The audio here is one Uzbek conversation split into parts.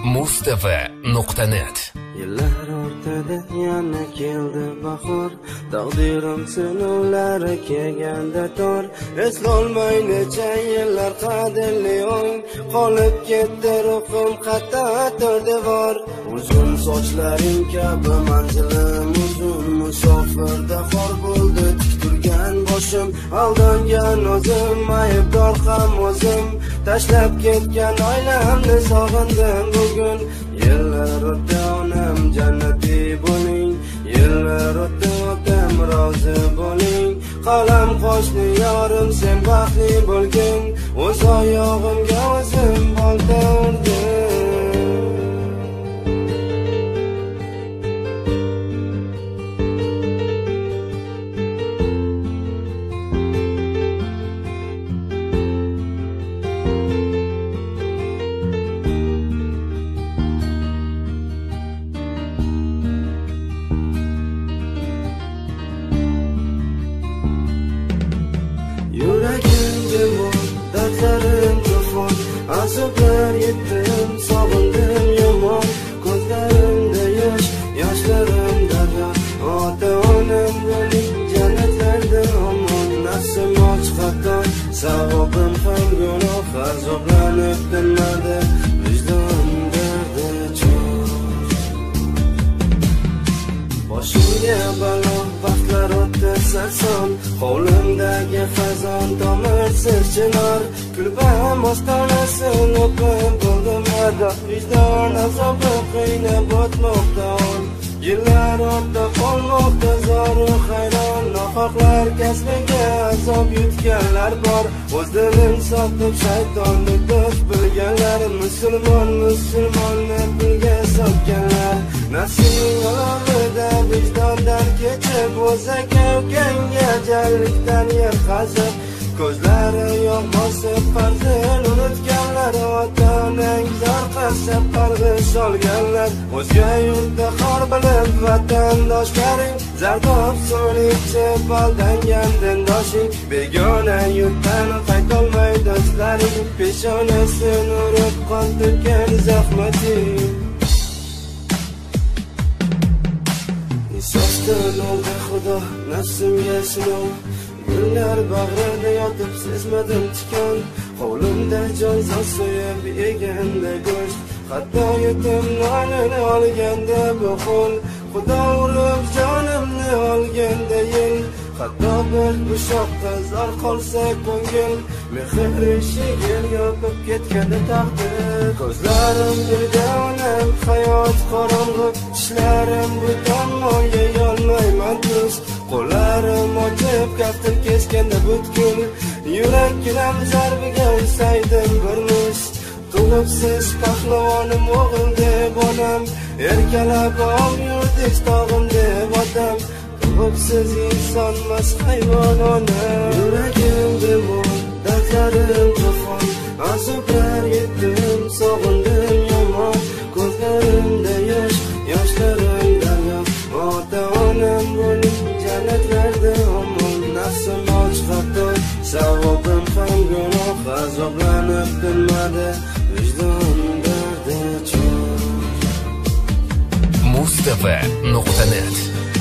Mustafa.net. Yillar ortada yana keldi bahor, taqdirim sinovlari kelganda tor. Eslolmay necha yillar qadrli o'ng, qolib ketdi ruhim xatar devor. Uzun sochlaring kabi manzilim uzun, musofirda xor bo'ldi tik turgan boshim. Aldangan o'zim, aybdor ham o'zim, tashlab ketgan oilamni sog'indim bugun. Yillar o'tdi onam jannatiy bo'ling, yillar o'tdi otam rozi bo'ling. Qalam qo'shni yorim sen baxtli bo'lgin, o'z oyog'imga o'zim bolta urdim. Azoblar yetdim, sog'indim yomon, ko'zlarimda yosh, yoshlarim daryo. Ota-onam bo'ling, jannatlarda omon, nafsim och xato, savobim ham gunoh, azoblanib tinmadi, vijdon dardi chor. Boshimga balo, vaqtlar o'tdi sarson, hovlimdagi xazon, tomirsiz chinor. Kulbam ostonasin o'pib bo'ldim adoq, vijdon azobi qiynab o'tmoqda on. Yillar ortda qolmoqda zoru hayron, nohaqlar kasbiga azob yutganlar bor. O'z dilim sotib shaytonni do'st bilganlar, musulmonni pulga sotganlar. Nafsining olovida vijdondan kechib, o'z aka-ukangga jarlikdan yer qazib, ko'zlari yo'q bosib farzand unutganlar. Ota-onang zor qasab qarg'ish olganlar, o'zga yurtda xor bilib vatandoshlaring, zardob suv ichib aldangan dindoshing. Begona yurtdan qaytolmay do'stlaring, peshonasin urib qon to'kkan zahmating. Insofdan oldi Xudo nafsimga sinov, gullar bag'rida yotib sezmadim tikon. Hovlimda jonzot so'yib yeganda go'sht, hatto yetim nonini olganda bu qo'l. Xudo urib jonimni olganda yil, hatto bir bushoqqa zor qolsa ko'ngil. Mehr eshigini yopib ketganda taqdir, ko'zlarim birga onam hayot qorong'u, tishlarim bu tomon yeyolmayman tuz. Qo'llarim ochib kaftim keskanda butkul, yurak gilam zarbiga ursaydim bir muz. Tug'ibsiz pahlovonim o'g'il deb onam, erkalab ol yurtingiz tog'im deb otam. Tug'ibsiz insonmas hayvon onam. Yuragim demon, dardlarim to'fon, azoblar yetdim, sog'indim yomon. Ko'zlarimda yosh, yoshlarim daryo. Ota-onam bo'ling, jannatlarda omon, nafsim och xato, savobim ham gunoh, azoblanib tinmadi, vijdon dardi chor. Mustafa.net.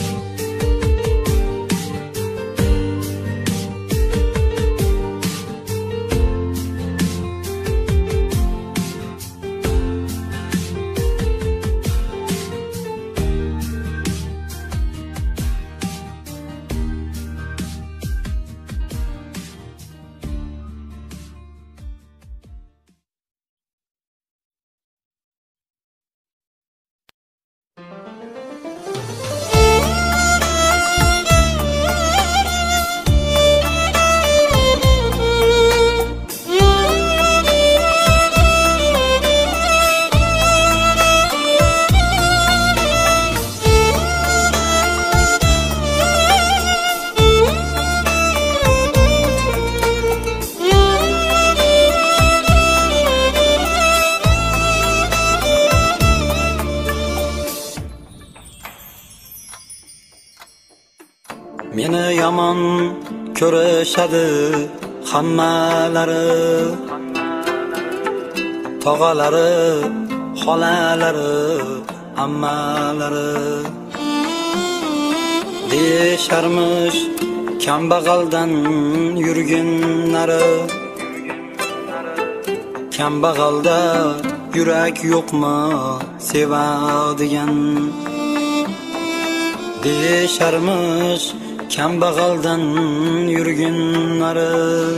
Meni yomon ko'rishadi hammalari, tog'alari xolalari, ammalari deyisharmish kambag'aldan yurginlari. Kambag'alda yurak yo'qmi sevadigan deyisharmish kambag'aldan yurginlari.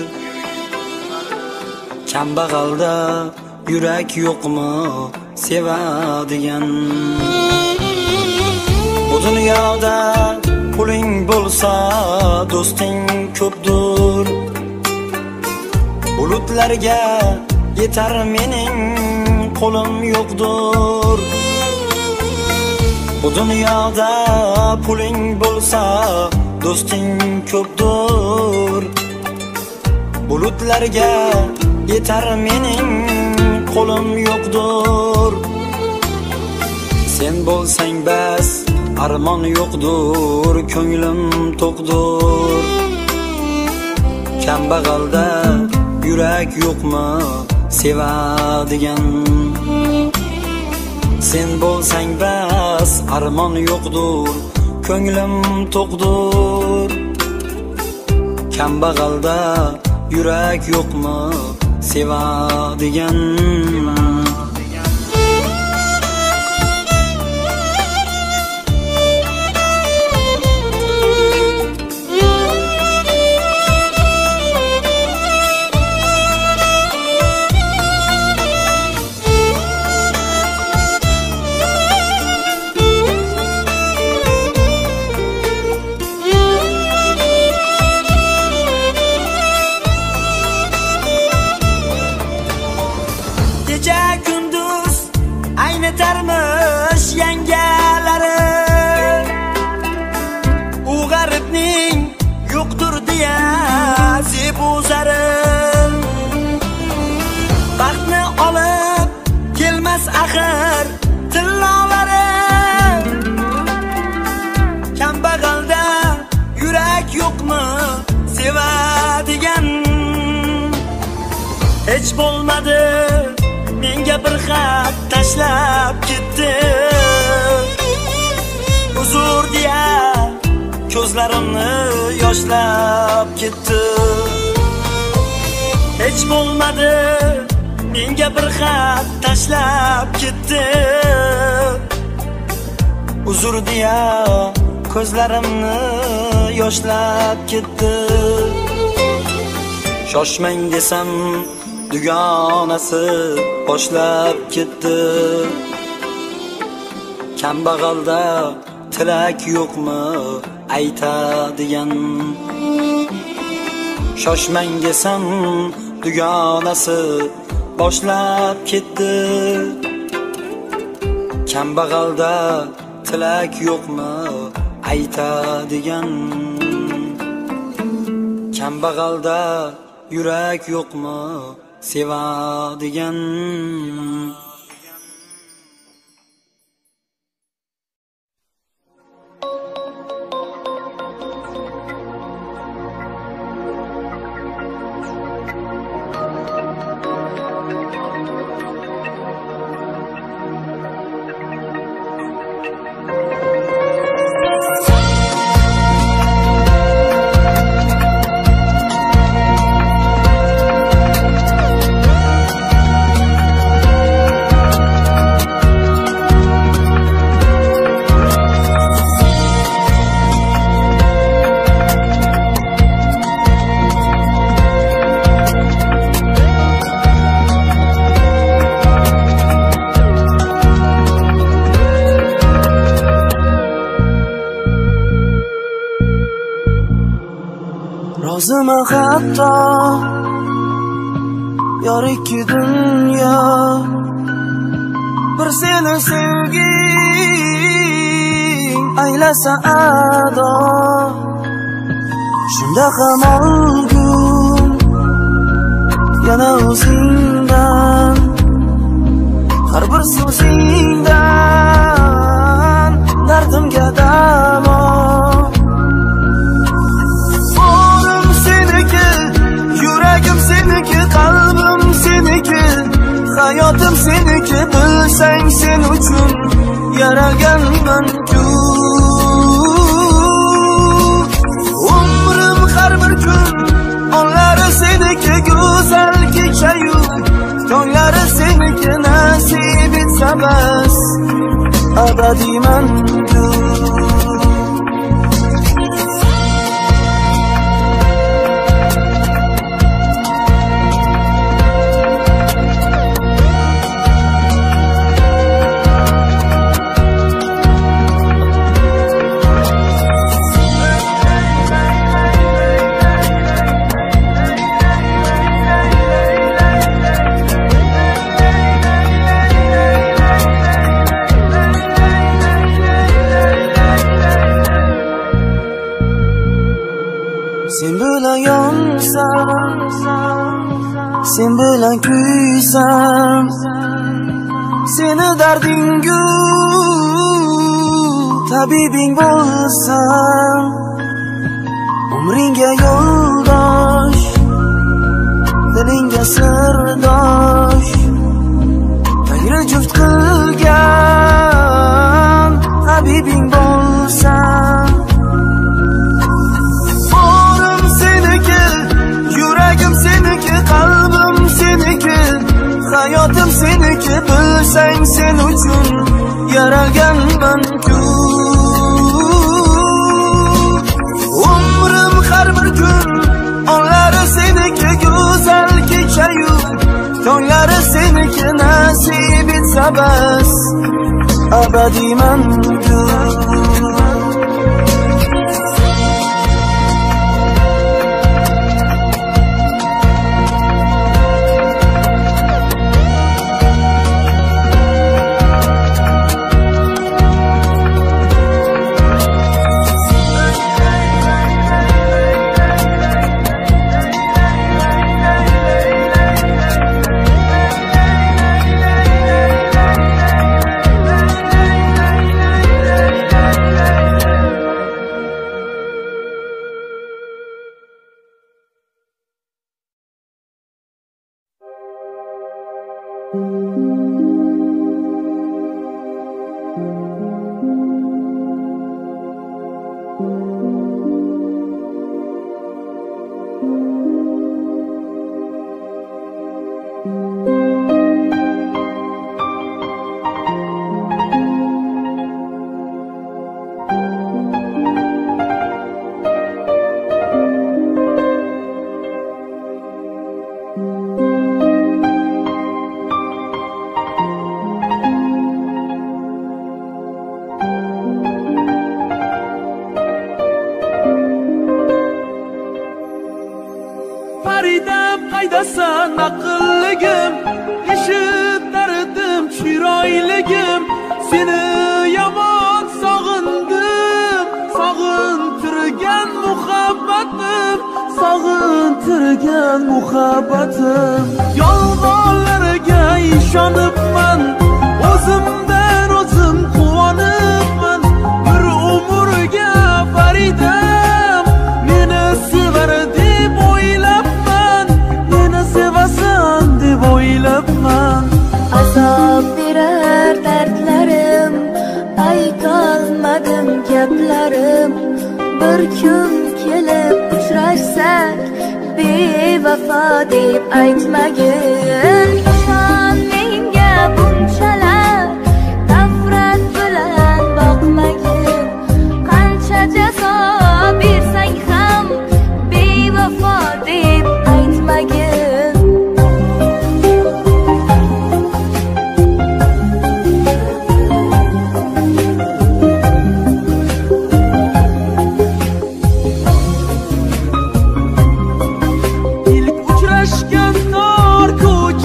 Kambag'alda yurak yo'qmi sevadigan. Bu dunyoda puling bo'lsa do'sting ko'pdir. Bulutlarga yetar mening qo'lim yo'qdir. Bu dunyoda puling bo'lsa do'sting ko'pdir. Bulutlarga yetar mening qo'lim yo'qdir. Sen bo'lsang bas armon yo'qdir, ko'nglim to'qdir. Kambag'alda yurak yo'qmi sevadigan. Sen bo'lsang bas armon yo'qdir, ko'nglim to'qdir. Kambag'alda yurak yo'qmi sevadigan. Aynitarmish yangalari, u g'aribning yo'qdir deya zebuzari. Baxtni olib kelmas axir tillolari. Kambag'alda yurak yo'qmi sevadigan. Hech bo'lmadi menga bir xat tashlab ketdi. Uzr deya ko'zlarimni yoshlab ketdi. Hech bo'lmadi menga bir xat tashlab ketdi. Uzr deya ko'zlarimni yoshlab ketdi. Shoshmang desam dugonasi boshlab ketdi. Kambag'alda tilak yo'qmi aytadigan. Shoshmang desam dugonasi boshlab ketdi. Kambag'alda tilak yo'qmi aytadigan. Kambag'alda yurak yo'qmi sevadigan. Roziman hatto yor ikki dunyo, bir seni sevging aylasa ado. Shunda ham olgum yana o'zingdan, har bir so'zingdan dardimga davo. Yuragim seniki, qalbim seniki, hayotim seniki, bil bilsang sen uchun yaralganman-ku. Umrim har bir kun onlari seniki, go'zal kechayu tonglari seniki, nasib etsa bas abadiyman-ku. Sen bilan yonsam, sen bilan kuysam, seni dardingu tabibing bo'lsam, umringga yo'ldosh, dilingga sirdosh, tagri juft qilgan habibing bo'lsam, qalbim seniki, hayotim seniki, bilsang sen uchun yaralganman-ku. Umrim har bir kun onlari seniki, go'zal kechayu tonglari seniki, nasib etsa bas abadiyman-ku. Faridam qaydasan aqlligim, eshittirdim chiroyligim, seni yomon sog'indim, sog'intirgan muhabbatim, sog'intirgan muhabbatim. Yolg'onlarga ishonibman, o'zimdan o'zim quvonibman, bir umrga Faridam meni sevar deb o'ylabman, meni sevasan deb o'ylabman. Azob berar dardlarim, aytolmadim gaplarim, bir kun kelib uchrashsak bevafo deb aytmagin. Ishon menga bunchalar nafrat bilan boqmagin, qancha jazo bersang ham bevafo deb aytmagin. İlk uchrashgan tor ko'cha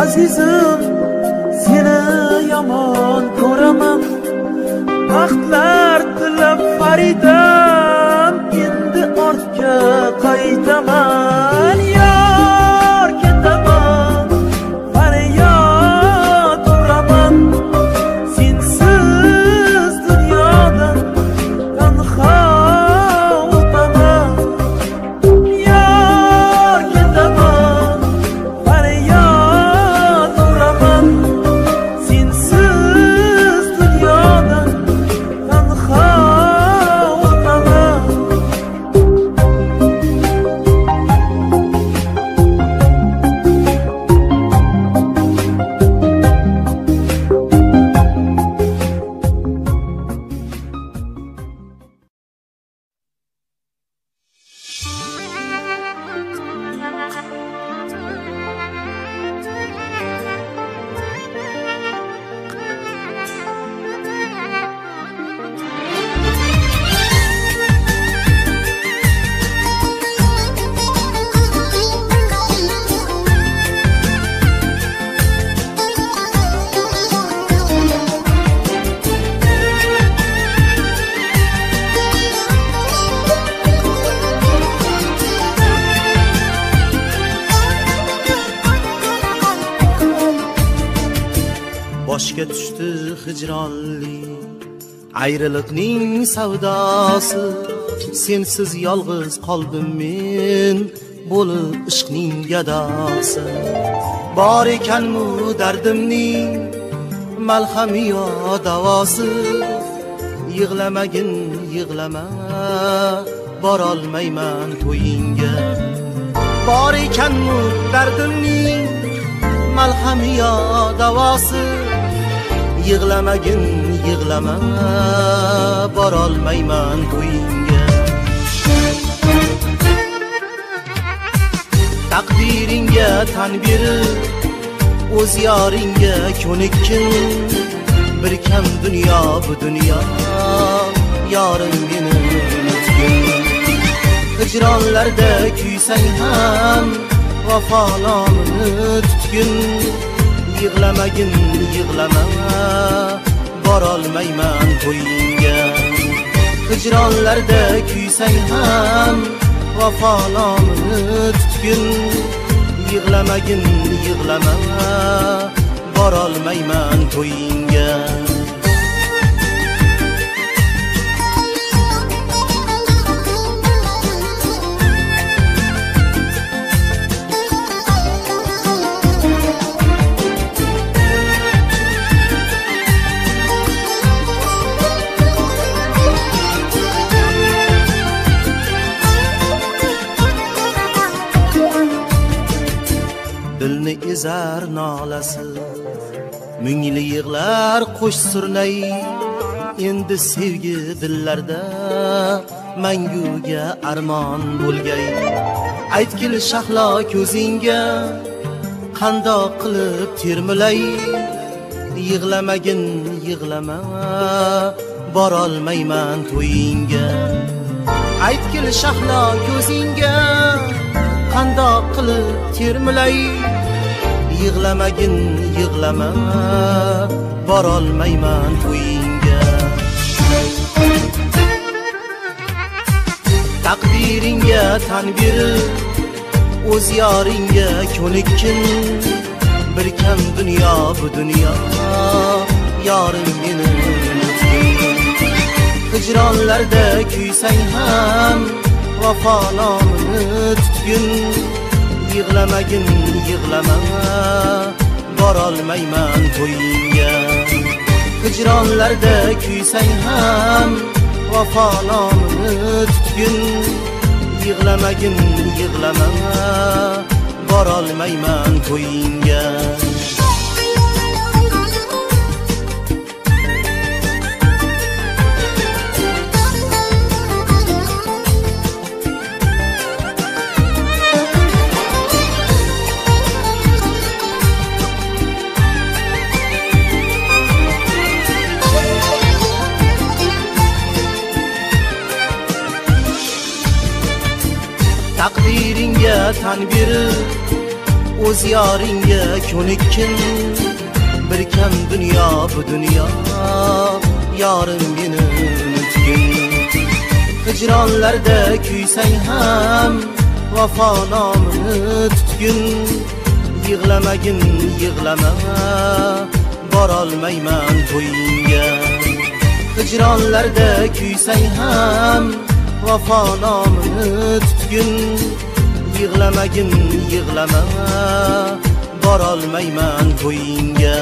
azizim, seni yomon ko'raman. Baxtlar tilab faridam, endi ortga qaytaman. Yor ketaman, faryod uraman, sensiz dunyodan tanho o'taman. Yor ketaman, faryod uraman, sensiz dunyodan tanho o'taman. Boshga tushdi hijronlik, ayriliqning savdosi. Sensiz yolg'iz qoldim men, bo'lib ishqning gadosi. Bor ekanmi dardimning malhami yo davosi. Yig'lamagin yig'lama, borolmayman to'yingga. Bor ekanmi dardimning malhami yo davosi. Yig'lamagin yig'lama, borolmayman to'yingga. Taqdiringga tan berib, o'z yoringga ko'nikkin. Bir kam dunyo bu dunyo, yorim meni unutgin. Hijronlarda kuysang ham, vafolarimni tutgin. Yig'lamagin yig'lama, borolmayman to'yingga. Hijronlarda kuysang ham, vafolarimni tutgin. Yig'lamagin yig'lama, borolmayman to'yingga. Dilni ezar nolasi, mungli yig'lar qo'sh surnay. Endi sevgi dillarda manguga armon bo'lgay. Aytgil shahlo ko'zingga, qandoq qilib termilay. Yig'lamagin yig'lama, borolmayman to'yingga. Aytgil shahlo ko'zingga, qandoq qilib termilay. Yig'lamagin yig'lama, borolmayman to'yingga. Taqdiringga tan berib, o'z yoringga ko'nikkin. Bir kam dunyo bu dunyo, yorim meni unutgin. Hijronlarda kuysang ham, vafolarimni tutgin. Yig'lamagin yig'lama, borolmayman to'yingga. Hijronlarda kuysang ham, vafolarimni tutgin. Yig'lamagin yig'lama, borolmayman to'yingga. Taqdiringga tan berib, o'z yoringga ko'nikkin bir kam dunyo bu dunyo yorim meni unutgin hijronlarda kuysang ham vafo nomini tutgin yig'lamagin yig'lama borolmayman to'yingga hijronlarda kuysang ham vafo nomini tutgin yig'lamagin yig'lama borolmayman to'yingga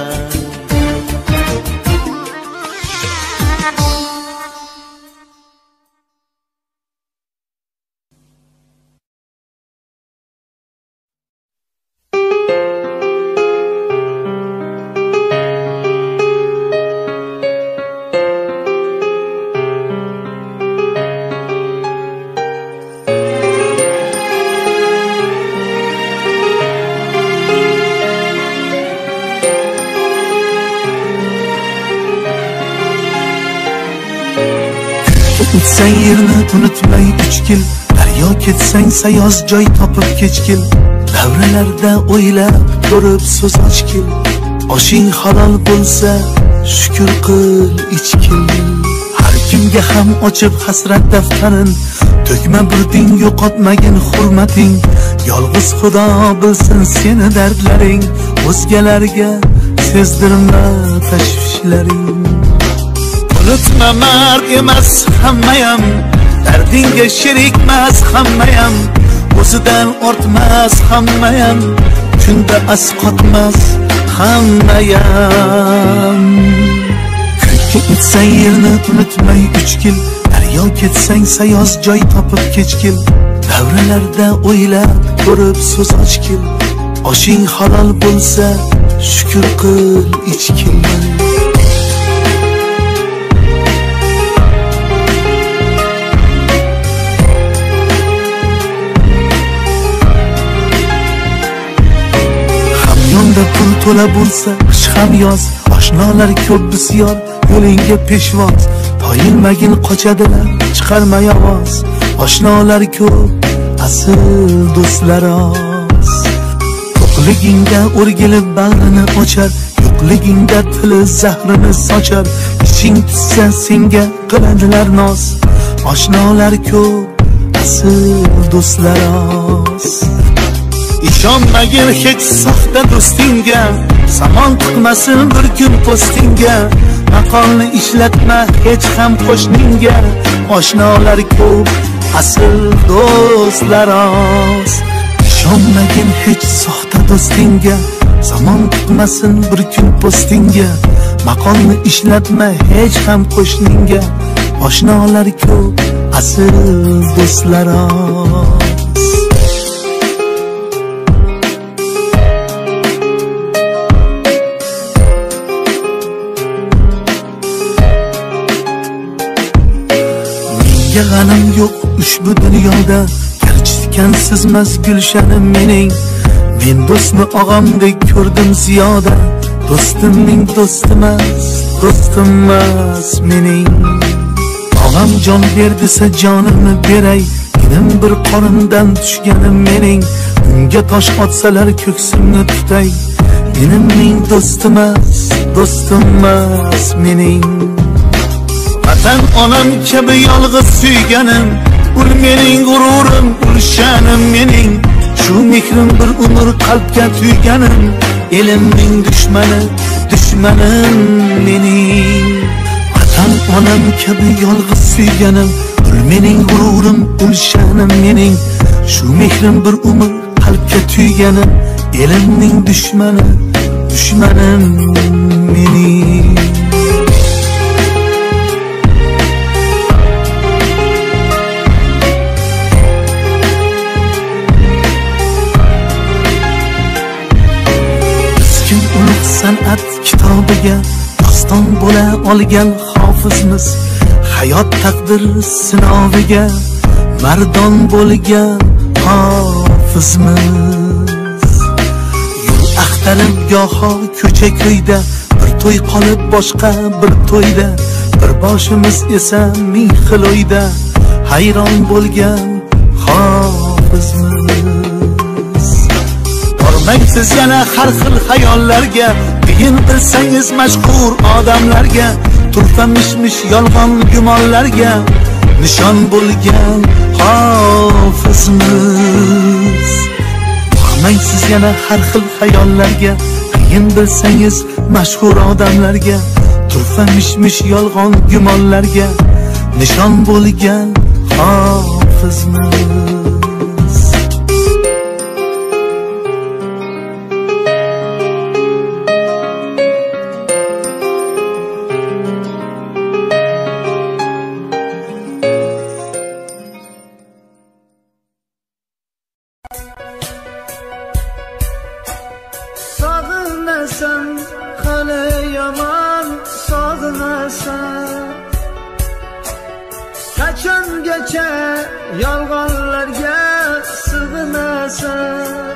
O'tsang yerni unutmay 3 yil daryo ketsang sayoz joy topib kechgil davralarda o'ylab ko'rib so'z ochgil oshing halol bo'lsa shukr qil ichgil har kimga ham ochib hasrat daftarin to'kma burding yo'qotmagin hurmating yolg'iz xudo bilsin seni dardlaring o'zgalarga sezdirma tashvishlaring unutma mard emas hammayam dardingga sherikmas hammayam o'zidan ortmas hammayam kunda asqotmas hammayam ko'kka o'tsang yerni unutmay 3 yil daryo ketsang sayoz joy topib kechgil davralarda o'ylab ko'rib so'z ochgil oshing halol bo'lsa shukr qil ichgil pul to'la bo'lsa qish ham yoz oshnolar ko'p bisyor yo'lingga peshvoz toyilmagin qochadilar chiqarmay ovoz oshnolar ko'p asl do'stlar oz yo'qligingda o'rgilib bag'rini ochar yo'qligingda tili zahrini sochar ishing tushsa senga qiladilar noz oshnolar ko'p asl do'stlar oz ishonmagin hech soxta do'stingga samon tiqmasin bir kun postingga maqolni ishlatma hech ham qo'shningga oshnolar ko'p asl do'stlar oz ishonmagin hech soxta do'stingga samon tiqmasin bir kun postingga maqolni ishlatma hech ham qo'shningga oshnolar ko'p asl do'stlar oz g'anim yo'q ushbu dunyoda garchi sizmas gulshanim mening men do'stni og'amdek ko'rdim ziyoda do'stimning do'stimas mening og'am jon ber desa jonimni beray inim bir qorindan tushganim mening unga tosh otsalar ko'ksimni tutay inimning do'stimas mening vatan onam kabi yolg'iz suyganim ul mening g'ururim ul shanim mening shu mehrim bir umr qalbga tuyganim elimning dushmanim mening vatan onam kabi yolg'iz suyganim ul mening g'ururim ul shanim mening shu mehrim bir umr qalbga tuyganim elimning dushmanim mening san'at kitobiga doston bo'la olgan hofizmiz hayot taqdir sinoviga mardon bo'lgan hofizmiz yo'l axtarib goho ko'cha ko'yda bir to'y qolib boshqa bir to'yda bir boshimiz esa ming xil o'yda hayron bo'lgan hofizmiz Boqmaysiz yana har xil xayollarga, qiyin bilsangiz mashhur odamlarga, turfa mish yolg'on gumonlarga nishon bo'lgan hofizmiz. Boqmaysiz yana har xil xayollarga, qiyin bilsangiz mashhur odamlarga, turfa mish yolg'on gumonlarga nishon bo'lgan hofizmiz. Sog'inasan, hali yomon sog'inasan. Qachongacha yolg'onlarga sig'inasan?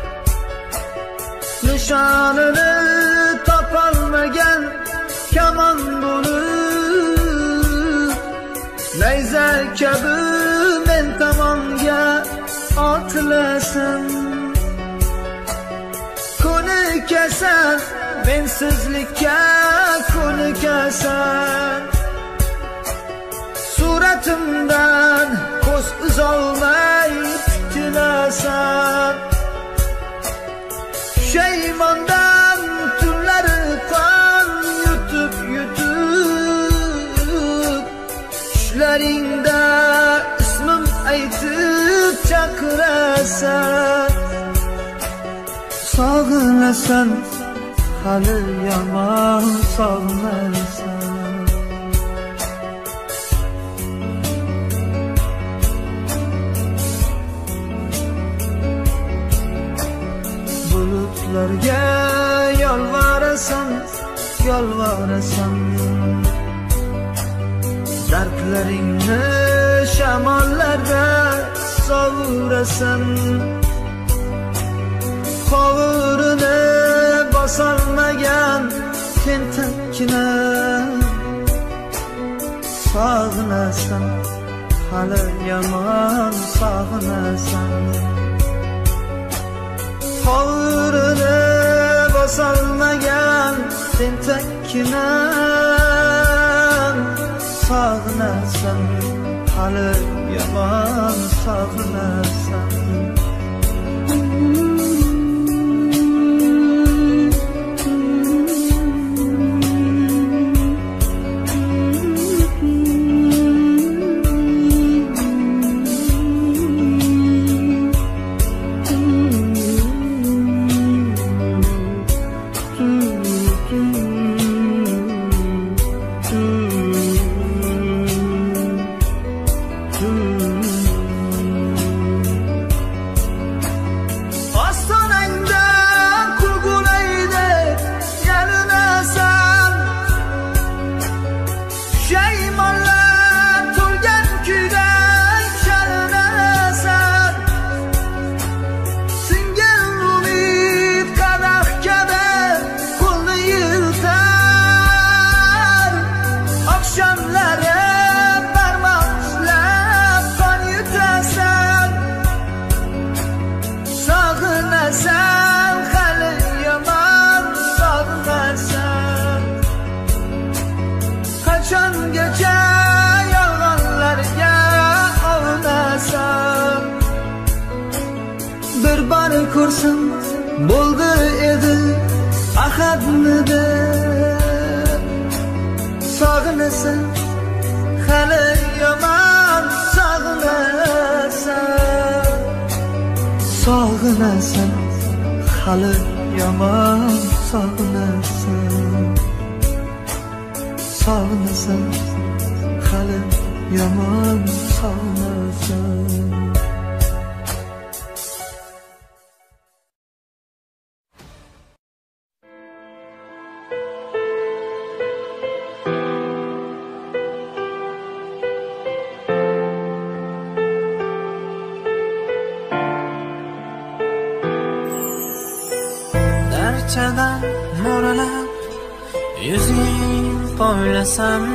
Nishonini topolmagan kamon bo'lib, nayza kabi men tomonga otilasan. Ko'nikasan, mensizlikka ko'nikasan. Suratimdan ko'z uzolmay tutilasan. Shaymondan tunlari qon yutib tushlaringda ismim aytib chaqirasan. Sog'inasan, hali yomon sog'inasan. Bulutlarga yolvorasan, dardlaringni shamollarda sovurasan. Qovurini bosolmagan tentakina sog'inasan, hali yomon sog'inasan. Qovurini bosolmagan tentakina sog'inasan, hali yomon sog'inasan. Ko'rsam bo'ldi edi ahadmidi. Sog'inasan, hali yomon sog'inasan. Sog'inasan, hali yomon sog'inasan. Sog'inasan, hali yomon sog'inasan. Darchadan mo'ralab yuzing poylasam,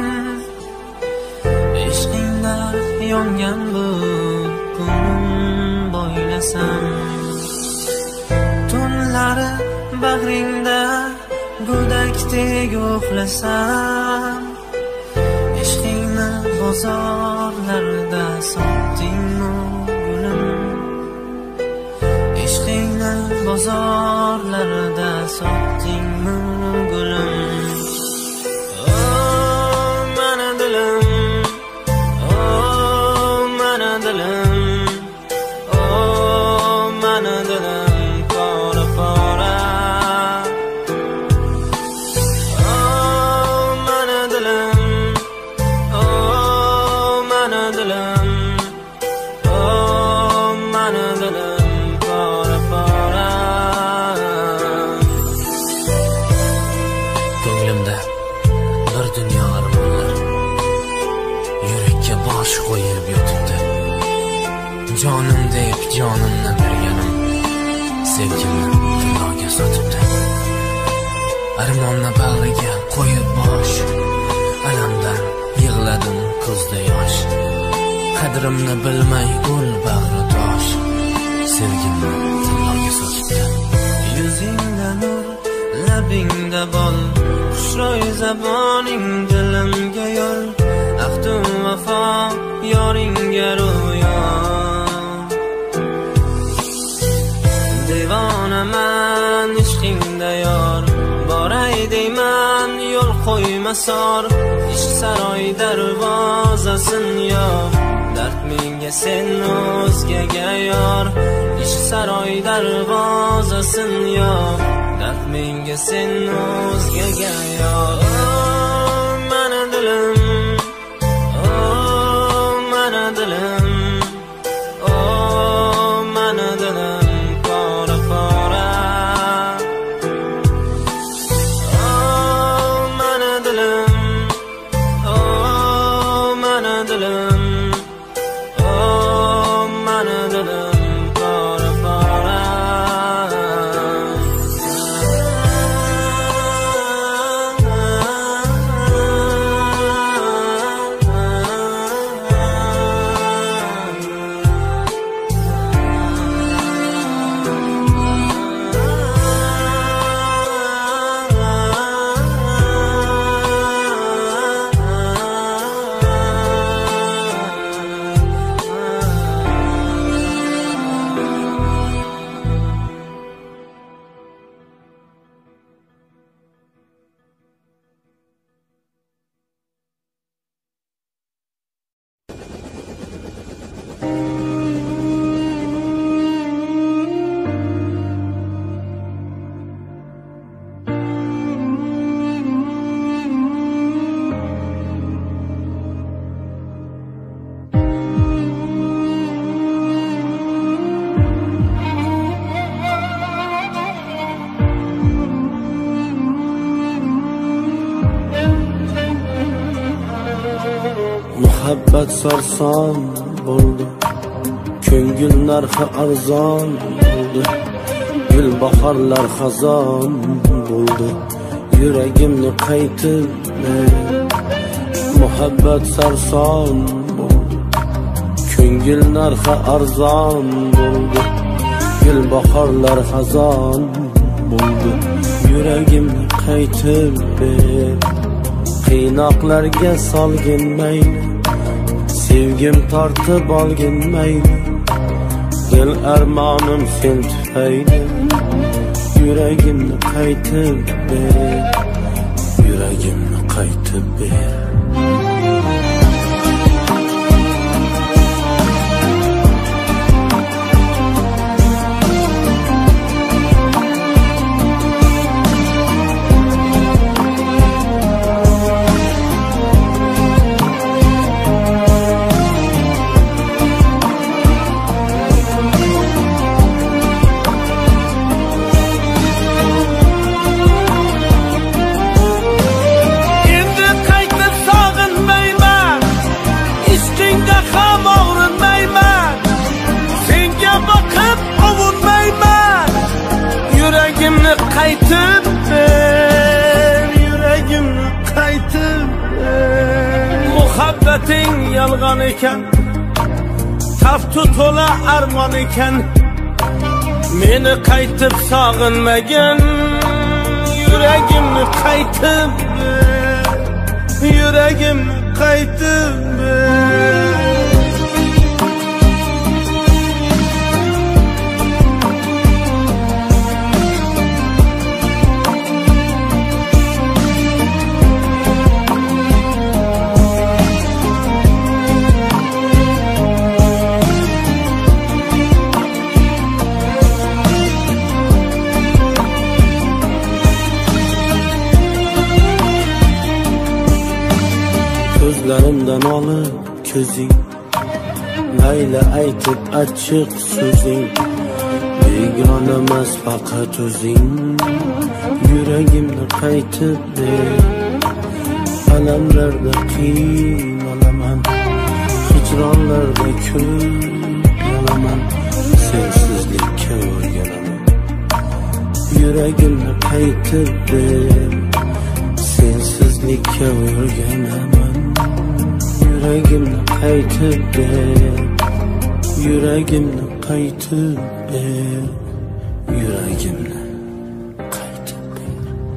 ishqingda yongan bu kun boylasam, tunlar bag'ringda go'dakdek uxlasam, ishqingni bozorlarda sotdingmi gulim? Ishqingni bozorlarda sotdingmi gulim? Oh mana dilim, oh mana dilim, oh mana dilim pora pora. Oh mana dilim, oh mana dilim, oh mana dilim pora pora. Ko'nglimda bir dunyo armonlar yurakka bosh qo'yib yotibdi. Jonim deb jonimni berganim sevgimni dunyoga sotibdi. Armonni bag'riga qo'yib bosh, alamdan yig'ladim ko'zda yosh. Qadrimni bilmay ul bag'ri tosh, sevgimni dunyoga sotibdi. Yuzingda nur, labingda bol, xushro'y zaboning dilimga yo'l. Ahdu vafo yoringga ro'yo. Devonaman ishqingda yor, boray deyman yo'l qo'ymasor. Ishq saroy darvozasin yo'q, dard menga sen o'zgaga yor. Ishq saroy darvozasin yo'q, dard menga sen o'zgaga yor. Oh mana dilim, oh mana dilim, oh mana dilim pora pora. Oh mana dilim, oh mana dilim, oh mana dilim pora pora. Muhabbat sarson bo'ldi, ko'ngil narxi arzon bo'ldi. Gul bahorlar xazon bo'ldi, yuragimni qaytib muhabbat sarson bo'ldi, ko'ngil narxi arzon bo'ldi. Gul bahorlar xazon bo'ldi, yuragimni qaytib qiynoqlarga solgin mayli, sevgim tortib olgin mayli. Dil armonim sen tufayli, yuragimni qaytib ber, yuragimni qaytib ber. Qaytib ber, yuragimni qaytib ber. Muhabbating yolg'on ekan, taftu to'la armon ekan. Meni qaytib sog'inmagin, Yüreğimni qaytib ber, yüreğimni qaytib ber. Gözlerimden alıp közing, mayli aytib açık so'zing, begona emas faqat o'zing. Yüreğimni qaytib ber, alamlarda qiynalaman, hicronlarda ko'p sensizlikka o'rganaman. Yüreğimni qaytib ber, sensizlikka o'rganaman. Yüreğimni qaytib ber, yüreğimni qaytib ber, yüreğimni qaytib ber.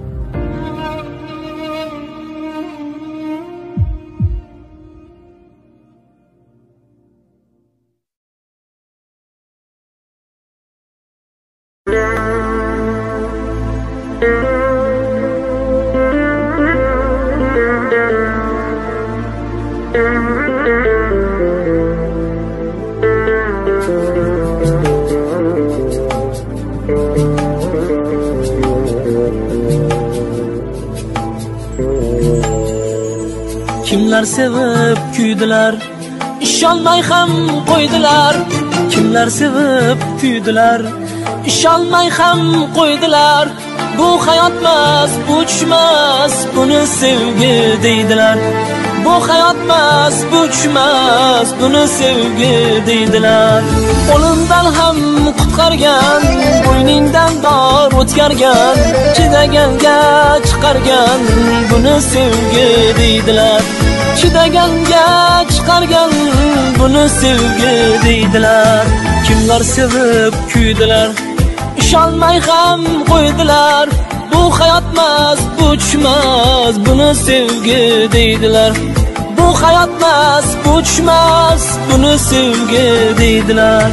Kimlar sevib kuydilar, ishonmay ham qo'ydilar. Kimlar sevib kuydilar, ishonmay ham qo'ydilar. Bu hayotmas, bu tushmas, buni sevgi deydilar. Bu hayotmas, bu tushmas, buni sevgi deydilar. O'limdan ham qutqargan, bo'yningdan dor o'tkargan, chidaganga chiqargan, buni sevgi deydilar. Chidaganga chiqargan, buni sevgi deydilar. Kimlar sevib kuydilar, ishonmay ham qo'ydilar. Bu hayotmas, bu tushmas, buni sevgi deydilar. Bu hayotmas, bu tushmas, buni sevgi deydilar.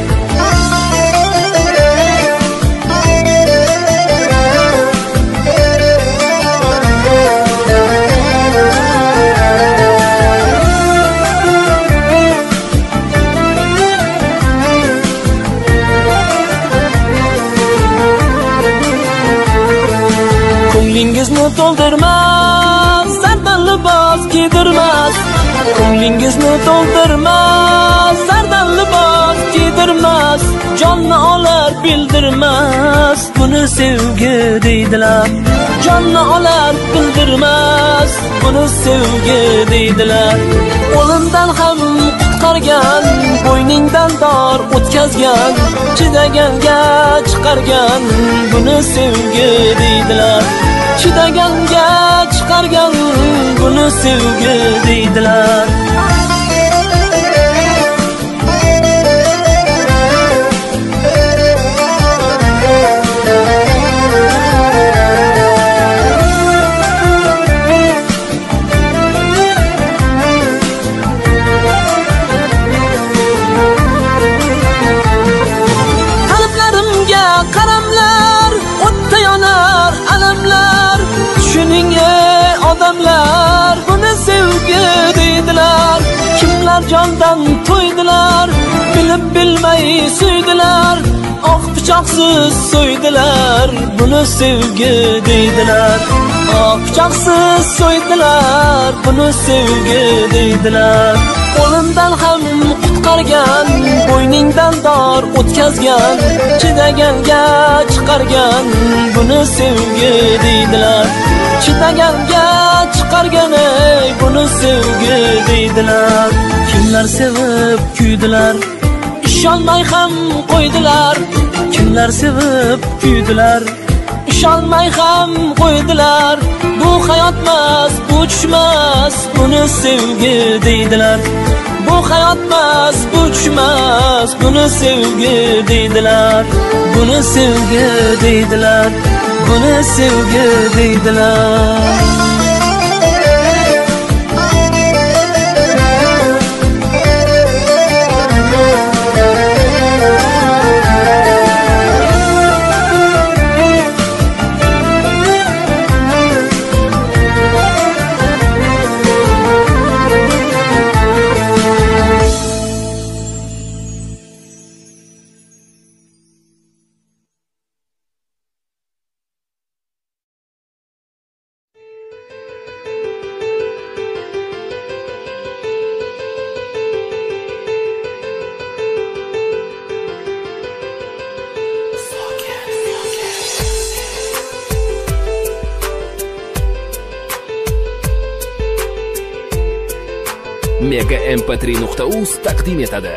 Ko'nglingizni to'ldirmas, zardan libos kiydirmas. Ko'nglingizni to'ldirmas, zardan libos kiydirmas. Jonni olar bildirmas, buni sevgi deydilar. Jonni olar bildirmas, buni sevgi deydilar. O'limdan ham qutqargan, bo'yningdan dor o'tkazgan, chidaganga chiqargan, buni sevgi deydilar. Chidaganga chiqargan, buni sevgi deydilar. Qalblarimga qaramlar, o'tda yonar alamlar. Tushuning odamlar, buni sevgi deydilar. Kimlar jondan to'ydilar, bilib bilmay suydilar. Oq pichoqsiz so'ydilar, buni sevgi deydilar. Oq pichoqsiz so'ydilar, buni sevgi deydilar. Qo'limdan ham qutqargan, bo'yningdan dor o'tkazgan, chidaganga chiqargan, buni sevgi deydilar. Chidaganga chiqargan, buni sevgi deydilar. Kimlar sevib kuydilar, ishonmay ham qo'ydilar. Kimlar sevib kuydilar, ishonmay ham qo'ydilar. Bu hayotmas, bu tushmas, buni sevgi deydilar. Bu hayotmas, buchmas, buni sevgi deydilar. Buni sevgi deydilar. Buni sevgi deydilar. Mega mp3.uz taqdim etadi.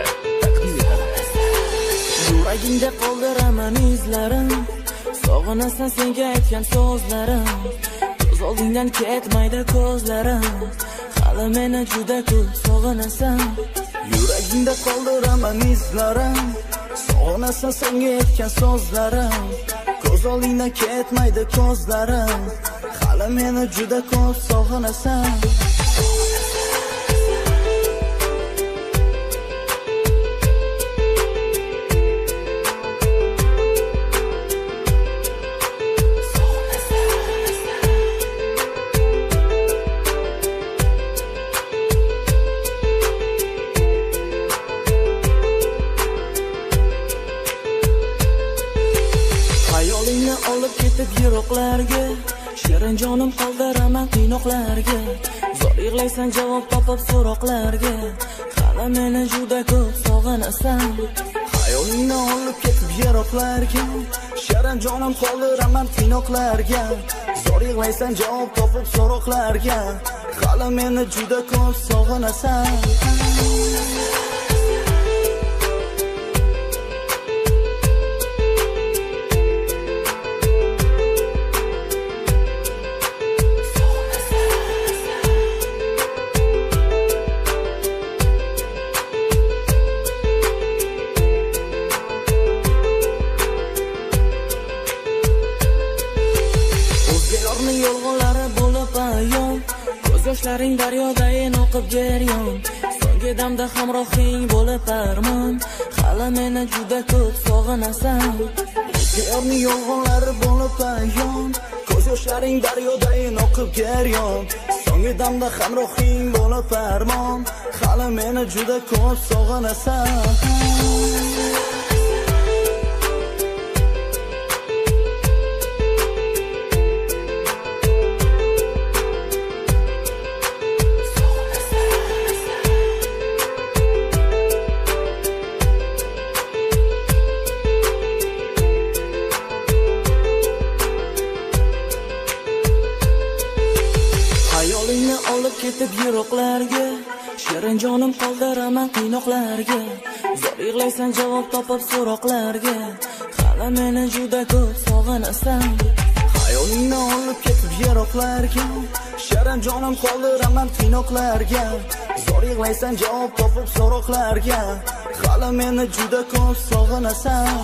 Yuragimda qoldiraman izlarim, sog'inasan senga aytgan so'zlarim. Ko'z oldingdan ketmaydi ko'zlarim, hali meni juda ko'p sog'inasan. Yuragimda qoldiraman izlarim, sog'inasan senga aytgan so'zlarim. Ko'z oldingdan ketmaydi ko'zlarim, hali meni juda ko'p sog'inasan. Hayolingni olib ketib yiroqlarga, shirin jonim qoldiraman qiynoqlarga. Zo'r yig'laysan javob topib so'roqlarga, hali meni juda ko'p sog'inasan. Hayolingni olib ketib yiroqlarga, shirin jonim qoldiraman qiynoqlarga. Zo'r yig'laysan javob topib so'roqlarga, hali meni juda ko'p sog'inasan. Yolg'onlari bo'lib ayon, ko'z yoshlaring daryodayin oqib jaryon. So'nggi damda hamrohing bo'lib armon, hali meni juda ko'p sog'inasan. Yorning yolg'onlari bo'lib ayon, ko'z yoshlaring daryodayin oqib jaryon. So'nggi damda hamrohing bo'lib armon, hali meni juda ko'p sog'inasan. Hayolingni olib ketib yiroqlarga, shirin jonim qoldiraman qiynoqlarga. Zo'r yig'laysan javob topib so'roqlarga, hali meni juda ko'p sog'inasan. Hayolingni olib ketib yiroqlarga, shirin jonim qoldiraman qiynoqlarga. Zo'r yig'laysan javob topib so'roqlarga, hali meni juda ko'p sog'inasan.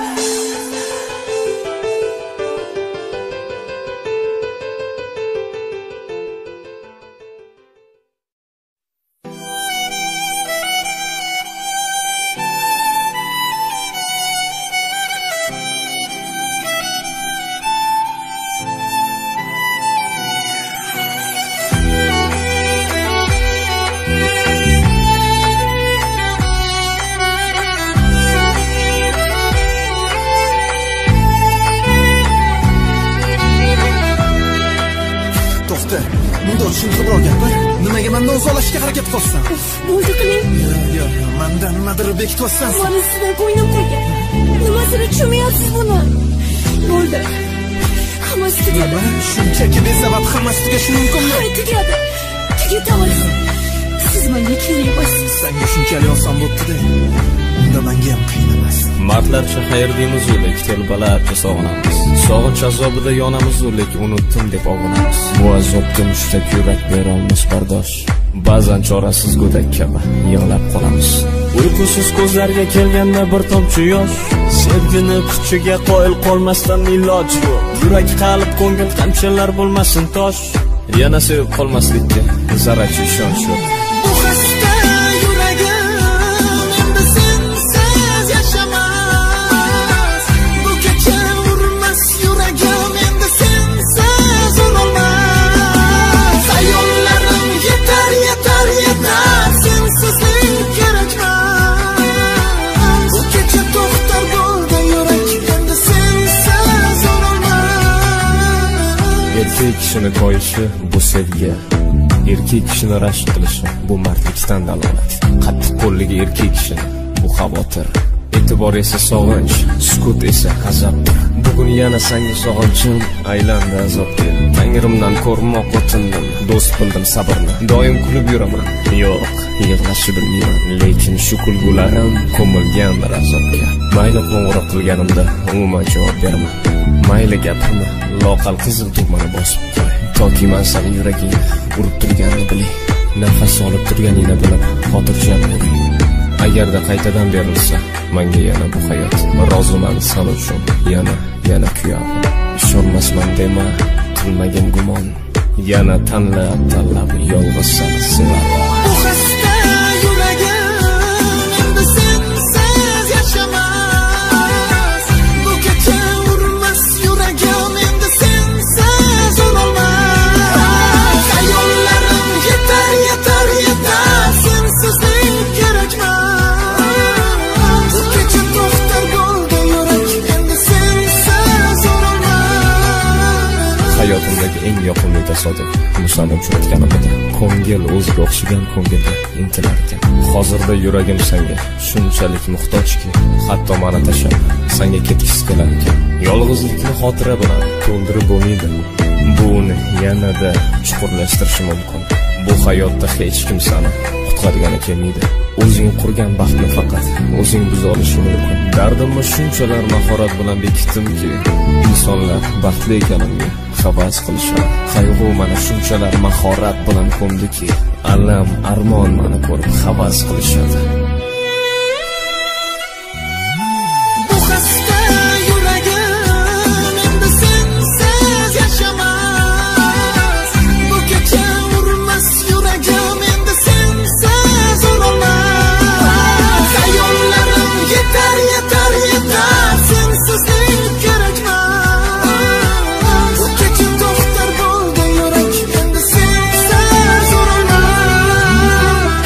Tushunsa birov gapir. Nimaga mendan uzolashga harakat qilsan? Bo'ldi qiling. Yo'q, mendan nimadir bekitibsan. Mana sizdan qo'ynim qo'ygan. Nimasini tushunmayapsiz buni? Bo'ldi. Hammasi tugadi. Nima? Shunchaki besabab hammasi tugashi mumkinmi? Hay, tugadi. Tugatamiz. Siz menga kelayapsiz. Senga shunchalik oson bo'pti-da. Unda menga ham qiyin emas. Mardlarcha xayr deymiz-u, lekin telbalarcha sog'inamiz. Sog'inch azobida yonamiz-u, lekin unutdim deb ovunamiz. Bu azobga mushtak yurak berolmas bardosh. ba'zan chorasiz go'dak kabi yig'lab qolamiz. Uyqusiz ko'zlarga kelganda bir tomchi yosh, sevgini kuchiga qoyil qolmasdan iloj yo'q. Yurak, qalb, ko'ngil qanchalar bo'lmasin tosh, yana sevib qolmaslikka zarracha ishonch yo'q. Bu xasta yuragim endi sensiz yashamas. Bu kecha urmas yuragim endi sensiz urolmas. Hayollarim yetar sensizlik kerakmas. Bu kecha to'xtar bo'ldi yurak endi sensiz urolmas. Erkak kishini koyishi bu sevgi, erkak kishini rashk qilishi bu mardlikdan dalolat. Qattiq qo'lligi erkak kishini bu xavotir, e'tibor esa sog'inch, sukut esa g'azabdir. Bugun yana senga sog'inchim aylandi azobga. Tangrimdan ko'rmoq o'tindim, do'st bildim sabrni. Doim kulib yuraman, yo'q, yig'lashni bilmayman, lekin shu kulgularim ko'milgandir azobga. Mayli qo'ng'iroq qilganimda umuman javob berma. Mayli gapirma, loqal qizil tugmani bosib qo'y. Toki men seni yuragingni urib turganini biling, nafas olib turganingni bilib xotirjam bo'ling. Agarda qaytadan berilsa menga yana bu hayot, roziman sen uchun yana kuyaman. Ishonmasman dema, qilmagin gumon, yana tanlab yolg'iz seni sevaman. Bu xasta yuragim endi sensiz yashamas. Bu kecha urmas yuragim endi sensiz urolmas. Hayollarim yetar sensizlik kerakmas. Bu kecha to'xtar bo'ldi yurak endi sensiz urolmas. Hayotimdagi eng yoqimli tasodif musani uchratganimda ko'ngil o'ziga o'xshagan ko'ngilga intilar ekan. Hozirda yuragim senga shunchalik muhtojki, hatto meni tashlab senga ketgisi kelar ekan. Yolg'izlikni xotira bilan to'ldirib bo'lmaydi. Buni yanada chuqurlashtirish mumkin. Bu hayotda hech kim seni qutqargani kelmaydi. O'zing qurgan baxtni faqat o'zing buza olishing mumkin. Dardimni shunchalar mahorat bilan bekitdimki, insonlar baxtli ekanimga havas qilishadi. Qayg'u mana shunchalar mahorat bilan ko'mdiki, alam, armon meni ko'rib havas qilishadi. Bu xasta yuragim endi sensiz yashamas. Bu kecha urmas yuragim endi sensiz urolmas. Hayollarim yetar sensizlik kerakmas. Bu kecha to'xtar bo'ldi yurak endi sensiz urolmas.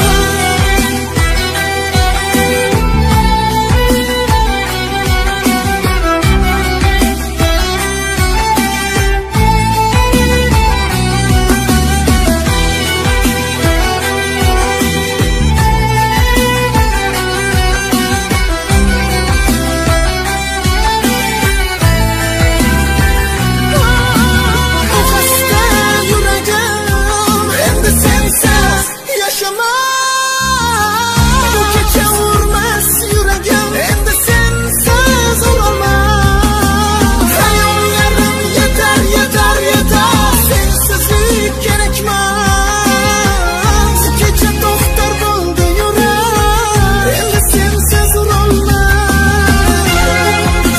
Bu xasta yuragim endi sensiz yashamas. Bu kecha urmas yuragim endi sensiz urolmas. Hayollarim yetar sensizlik kerakmas. Bu kecha to'xtar bo'ldi yurak endi sensiz urolmas.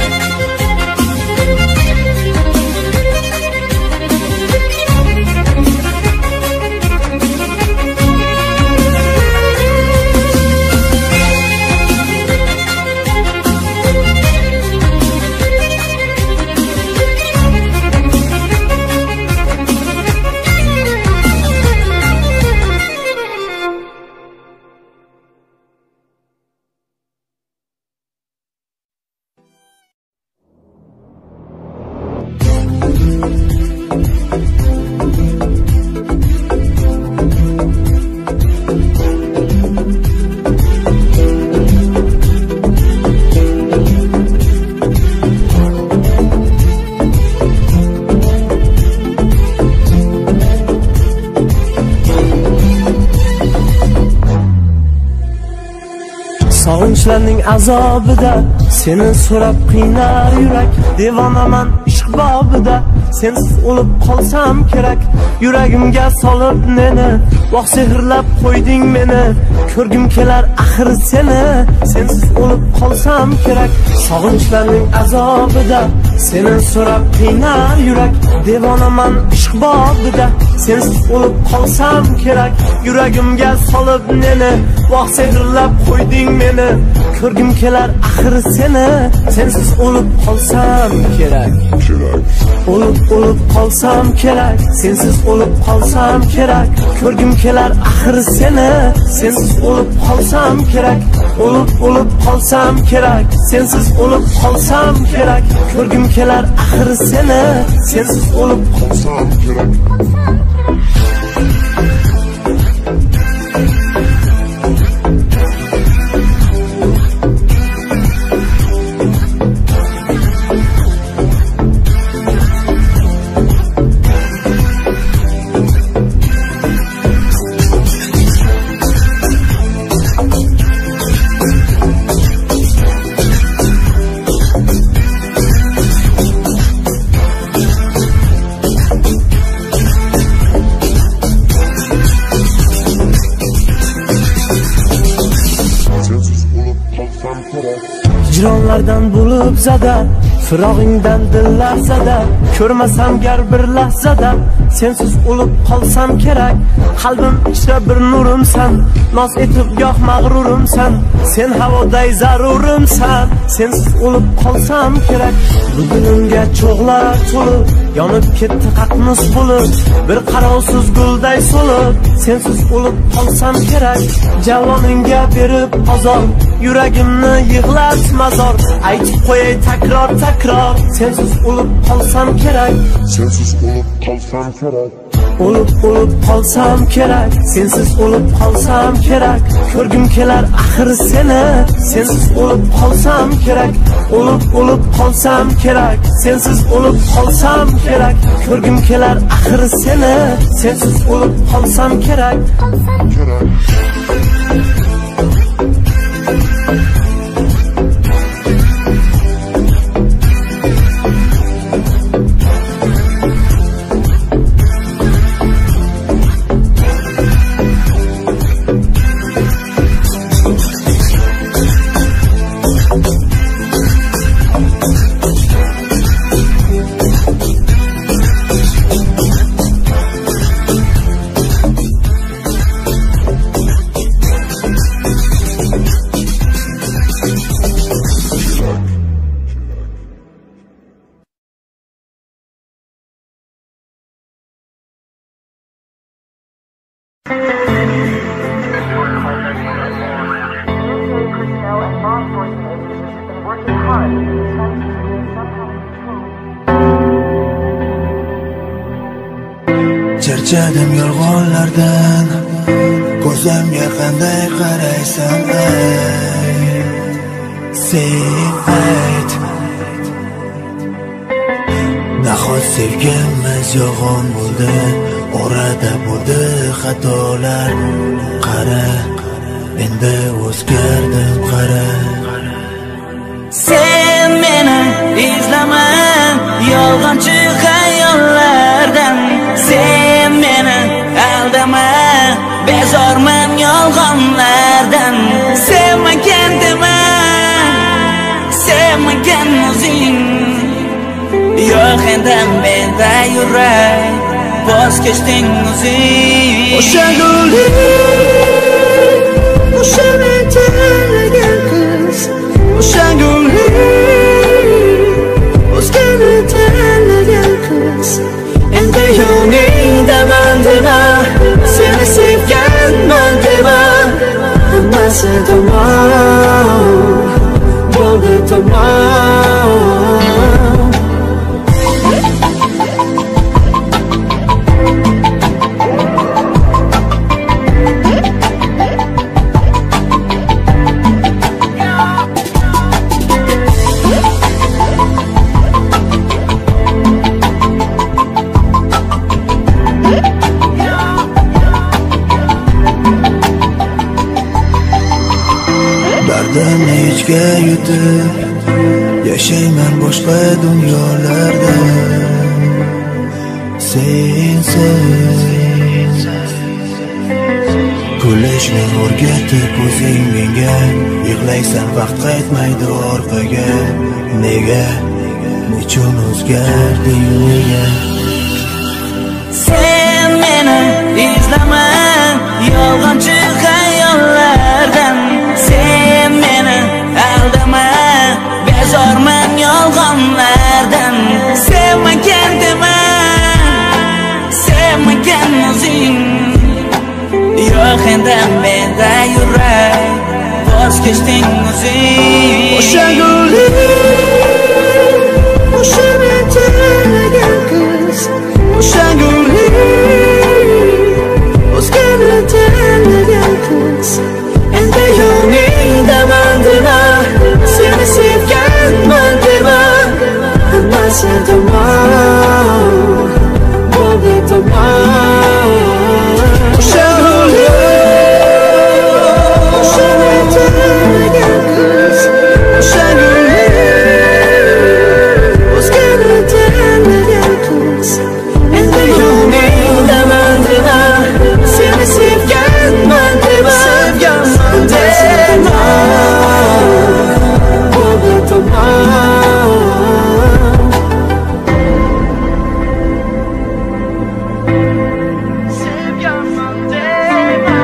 Sog'inchlarning azobida seni so'rab qiynar yurak. Devonaman ishq bobida, sensiz o'lib qolsam kerak. Yuragimga solib neni, voh sehrlab qo'yding meni. Ko'rgim kelar axir seni, sensiz o'lib qolsam kerak. Sog'inchlarning azobida seni so'rab qiynar yurak. Devonaman ishq bobida, sensiz o'lib qolsam kerak. Yuragimga solib neni, voh sehrlab qo'yding meni. Ko'rgim kelar axir seni, sensiz o'lib qolsam kerak. O'lib qolsam kerak, sensiz o'lib qolsam kerak. Ko'rgim kelar axir seni, sensiz o'lib qolsam kerak. O'lib qolsam kerak, sensiz o'lib qolsam kerak. Ko'rgim kelar axir seni, sensiz o'lib qolsam kerak. Hijronlardan bo'lib zada, firog'ingdan dillar zada. Ko'rmasam gar bir lahzada, sensiz o'lib qolsam kerak. Qalbim ichra bir nurimsan, noz etib goh mag'rurumsan. Sen havoday zarurimsan, sensiz o'lib qolsam kerak. Bugunimga cho'g'lar to'lib, yonib ketdi qaqnus bo'lib. Bir qarovsiz gulday so'lib, sensiz o'lib qolsam kerak. Javoningga berib azor, yuragimni yig'lat mazor. Aytib qo'yay takror, sensiz o'lib qolsam kerak. Sensiz o'lib qolsam kerak. O'lib qolsam kerak, sensiz o'lib qolsam kerak. Ko'rgim kelar axir seni, sensiz o'lib qolsam kerak. O'lib qolsam kerak, sensiz o'lib qolsam kerak. Ko'rgim kelar axir seni, sensiz o'lib qolsam kerak. Charchadim yolg'onlardan, ko'zimga qanday qaraysan ey? Sen ayt, nahot sevgimiz yolg'on bo'ldi, orada bo'ldi xatolar. Qara, endi o'zgardim, qara. Sen meni izlama yolg'onchi xayollardan. Sen meni aldama, bezorman yolg'onlardan. Sevmagan dema, sevmagan o'zing. Yo'q endi menda yurak, voz kechding o'zing. O'sha gullik, o'sha men tanlagan qiz. O'sha gullik, o'zgani tanlagan qiz. Endi yoningdaman dema, seni sevganman dema. Hammasi tamom, bo'ldi tamom. Dardimni ichga yutib, yashayman boshqa dunyolarda. sensiz. Kulishni o'rgatib o'zing menga, yig'laysan vaqt qaytmaydi orqaga. Nega, nechun o'zgarding nega? Sen meni izlama yolg'onchi xayollardan, sen meni aldama bezorman yolg'onlardan. Sevmagan dema, sevmagan o'zing, yo'q endi menda yurak, voz kechding o'zing. O'sha gullik, o'sha tanlagan qiz, o'sha gullik, o'zgani tanlagan qiz. Endi yoningdaman dema, seni sevganman dema, hammasi tamom, bo'ldi tamom. O'sha gullik, o'sha tanlagan qiz, o'sha gullik, o'zgani tanlagan qiz. Endi yoningdaman dema, seni sevganman dema, sevganman dema, bo'ldi tamom. Sevganman dema.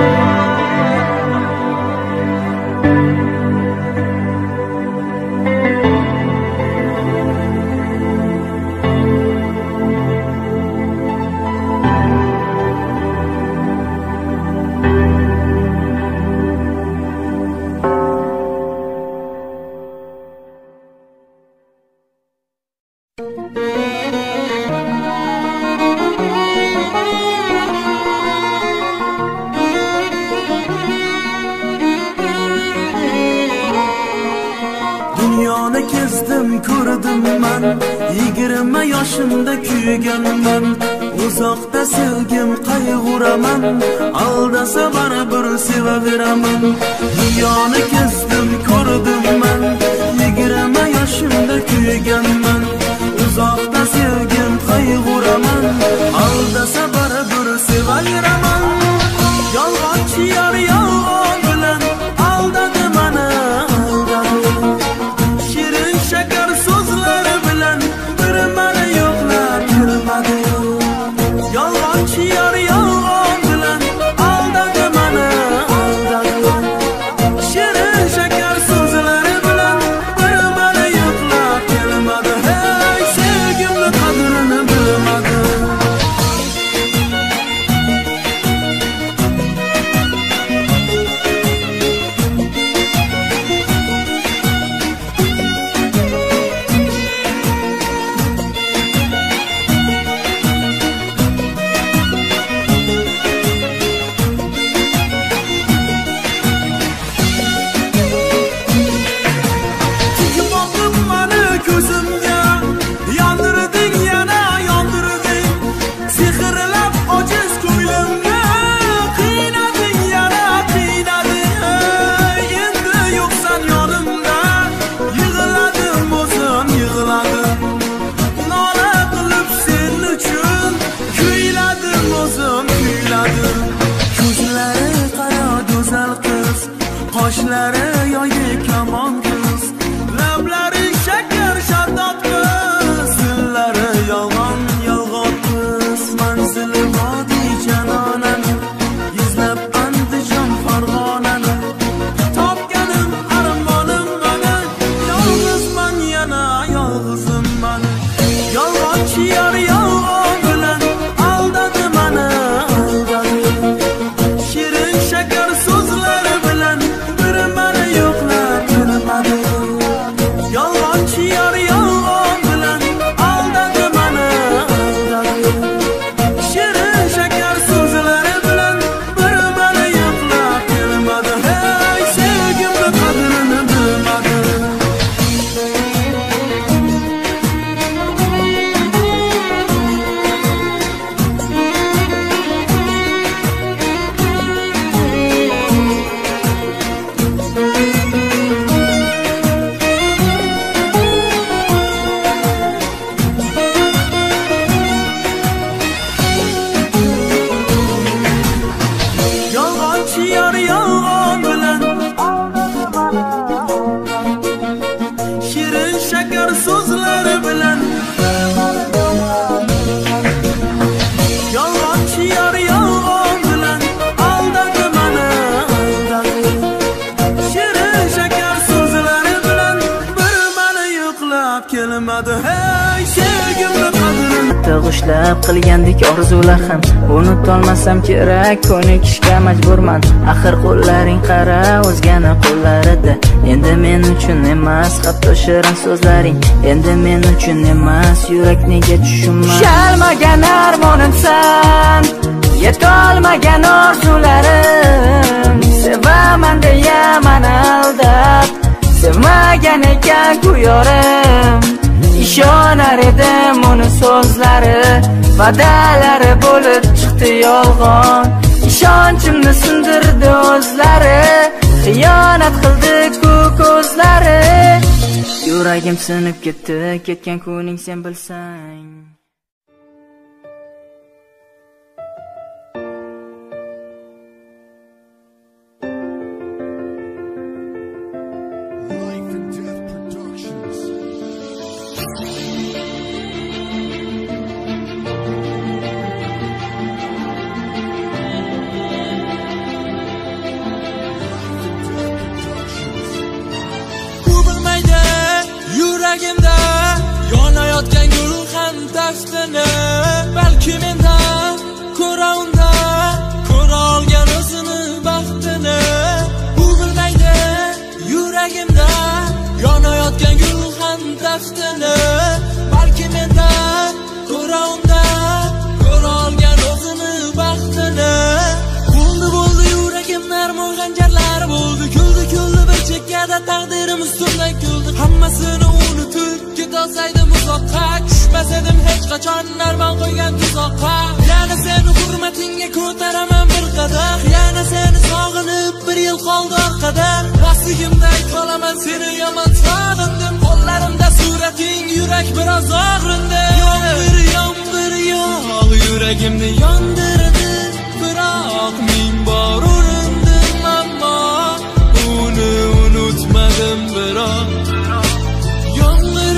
Dunyoni kezdim, ko'rdim man, 20 yoshimda kuyganman. Uzoqda sevgim qayg'uraman, aldasa baribir sevaveraman. Dunyoni kezdim, ko'rdim man, 20 yoshimda kuyganman. Uzoqda sevgim qayg'uraman, aldasa baribir sevaveraman. Yolg'onchi yor yolg'on bilan aldadi mani, aldadi. Shirin shakar so'zlari bilan bir mani yo'qlab yurmadi. Yolg'onchi yor yolg'on bilan aldadi mani, aldadi. Shirin shakar so'zlari bilan bir mani yo'qlab kelmadi. Hey, sevgimni qadrini bilmadi. Yumog'im mani ko'zimga, yondirding yana yondirding. Sehrlab ojiz ko'nglimni qiynading yana qiynading. Endi yo'qsan yonimda, yig'ladim o'zim yig'ladim. Nola qilib sen uchun kuyladim o'zim kuyladim. Ko'zlari qaro go'zal qiz, qoshlari yoydi kamon qiz, lablari shakar shardob qiz, dillari yolg'on yolg'on qiz. Manzili vodiy janonani, izlab Andijon Farg'onani, topganim armonim mani, yolg'izman yana yolg'izim mani. Yolg'onchi yor yolg'on bilan aldadi mani, aldadi. Shirin shakar so'zlari bilan bir mani kelmadi hey sevgimni qadrin tug'ishlab qilgandik orzular ham unutolmasam kerak ko'nikishga majburman axir qo'llaring qara o'zgani qo'llarida endi men uchun emas hatto shirin so'zlaring endi men uchun emas yurak nega tushunmas ushalmagan armonimsan yetolmagan orzularim sevaman deya mani aldab sevmagan ekan ku yorim ishonar edim uni so'zlari va'dalari bo'lib chiqdi yolg'on ishonchimni sindirdi o'zlari xiyonat qildi ku ko'zlari yuragim sinib ketdi ketgan kuning sen bilsang yuragimda yonayotgan gulxan taftini balki mendan ko'ra unda ko'ra olgan o'zini baxtini u bilmaydi yuragimda yonayotgan gulxan taftini balki mendan ko'ra unda ko'ra olgan o'zini baxtini bo'ldi yuragimda armon xanjarlari bo'ldi kuldi bir chekkada taqdirim ustimdan kuldi hammasini unutib ketolsaydim uzoqqa tushmas edim hech qachon armon qo'ygan tuzoqqa yana seni hurmatingga ko'taraman bir qadah yana seni sog'inib bir yil qoldi orqada rostligimda qolaman seni yomon sog'indim qo'llarimda surating yurak biroz og'rindi yomg'ir yog'di yuragimni yondirdi biroq ming bor urindim ammo uni unutmadim biroq yomg'ir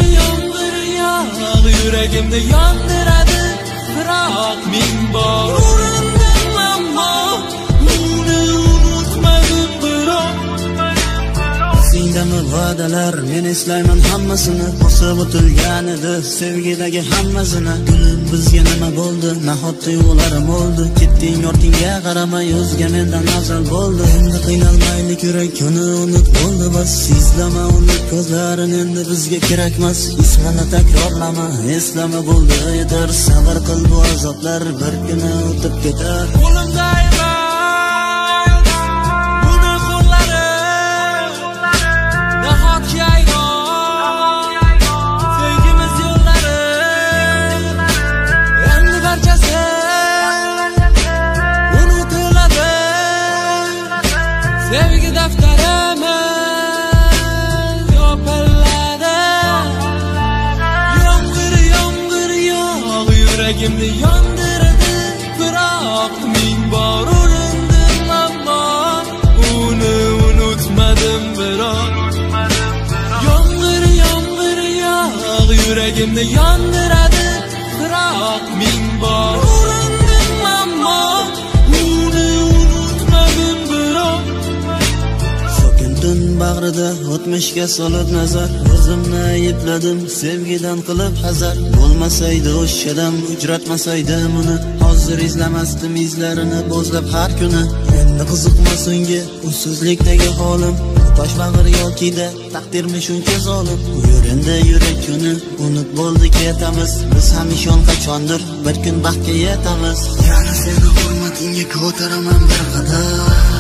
yog'di yuragimni yondiradi biroq ming bor urindim ammo uni unutmadim biroq sendami va'dalar men eslayman hammasini bosib o'tilgan edi sevgidagi hammasini gulim bizga nima bo'ldi nahot tuyg'ularim o'ldi ketding ortingga qaramay o'zga mendan afzal bo'ldi endi qiynalmaylik yurak uni unut bo'ldi bas izlama uni ko'zlarin endi bizga kerakmas ismini takrorlama eslama bo'ldi yetar sabr qil bu azoblar bir kuni o'tib ketar qo'limda sevgi daftarimi yopiladi yomg'ir yog'di yuragimni yondirdi biroq ming bor urindim ammo uni unutmadim biroq yomg'ir yog'di yuragimni yondiradi biroq ming bor urindim ammo uni unutmadim biroq tun bag'rida o'tmishga solib nazar o'zimni ayibladim sevgidan qilib hazar bo'lmasaydi o'shadan uchratmasaydim uni hozir izlamasdim izlarini bo'zlab har kuni endi qiziqmas unga unsizlikdagi holim tosh bag'ir yokida taqdirmi shuncha zolim yur endi yurak uni unut bo'ldi ketamiz biz ham ishon qachondir bir kun baxtga yetamiz yana seni hurmatingga ko'taraman bir qadam